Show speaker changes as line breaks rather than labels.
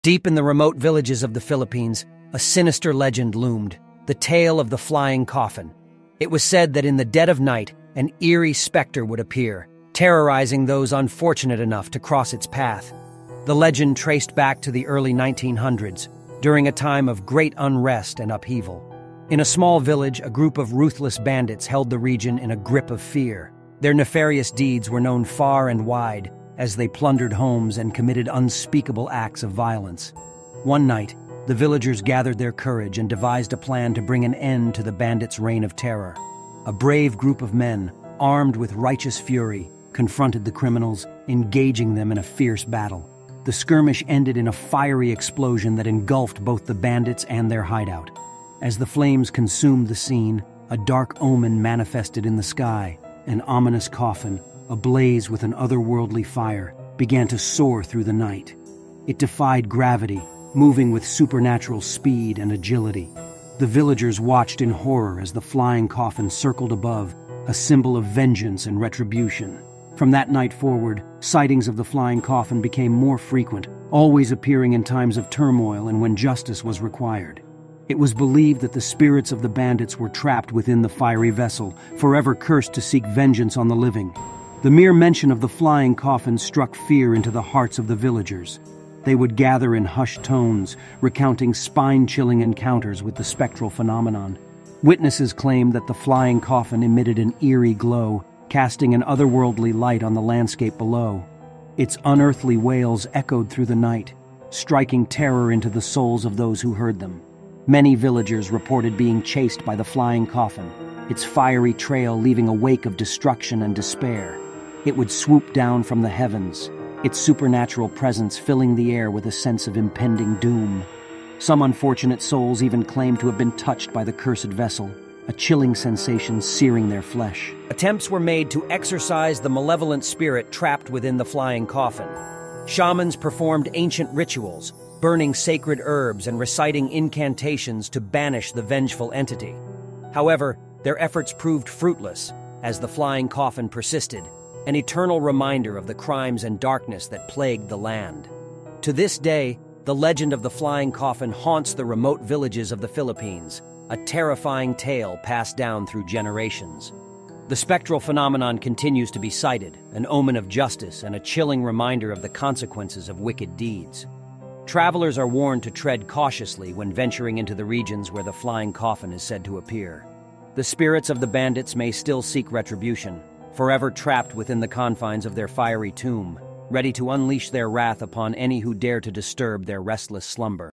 Deep in the remote villages of the Philippines, a sinister legend loomed, the tale of the Flying Coffin. It was said that in the dead of night, an eerie specter would appear, terrorizing those unfortunate enough to cross its path. The legend traced back to the early 1900s, during a time of great unrest and upheaval. In a small village, a group of ruthless bandits held the region in a grip of fear. Their nefarious deeds were known far and wide, as they plundered homes and committed unspeakable acts of violence. One night, the villagers gathered their courage and devised a plan to bring an end to the bandits' reign of terror. A brave group of men, armed with righteous fury, confronted the criminals, engaging them in a fierce battle. The skirmish ended in a fiery explosion that engulfed both the bandits and their hideout. As the flames consumed the scene, a dark omen manifested in the sky. An ominous coffin, ablaze with an otherworldly fire, began to soar through the night. It defied gravity, moving with supernatural speed and agility. The villagers watched in horror as the flying coffin circled above, a symbol of vengeance and retribution. From that night forward, sightings of the flying coffin became more frequent, always appearing in times of turmoil and when justice was required. It was believed that the spirits of the bandits were trapped within the fiery vessel, forever cursed to seek vengeance on the living. The mere mention of the flying coffin struck fear into the hearts of the villagers. They would gather in hushed tones, recounting spine-chilling encounters with the spectral phenomenon. Witnesses claimed that the flying coffin emitted an eerie glow, casting an otherworldly light on the landscape below. Its unearthly wails echoed through the night, striking terror into the souls of those who heard them. Many villagers reported being chased by the flying coffin, its fiery trail leaving a wake of destruction and despair. It would swoop down from the heavens, its supernatural presence filling the air with a sense of impending doom. Some unfortunate souls even claimed to have been touched by the cursed vessel, a chilling sensation searing their flesh. Attempts were made to exorcise the malevolent spirit trapped within the flying coffin. Shamans performed ancient rituals, burning sacred herbs and reciting incantations to banish the vengeful entity. However, their efforts proved fruitless, as the flying coffin persisted, an eternal reminder of the crimes and darkness that plagued the land. To this day, the legend of the flying coffin haunts the remote villages of the Philippines, a terrifying tale passed down through generations. The spectral phenomenon continues to be cited, an omen of justice and a chilling reminder of the consequences of wicked deeds. Travelers are warned to tread cautiously when venturing into the regions where the flying coffin is said to appear. The spirits of the bandits may still seek retribution, forever trapped within the confines of their fiery tomb, ready to unleash their wrath upon any who dare to disturb their restless slumber.